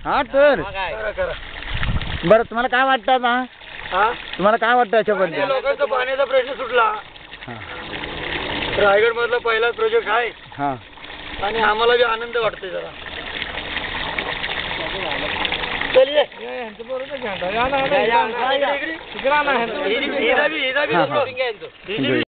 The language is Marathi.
हा तर करा करा. बरं तुम्हाला काय वाटतं आता हा तुम्हाला काय वाटतं याच्याबद्दल लोकांचा पाण्याचा प्रश्न सुटला. हा रायगड मधला पहिलाच प्रोजेक्ट आहे हा आणि आम्हाला बी आनंद वाटतोय जरा. चलिए हा.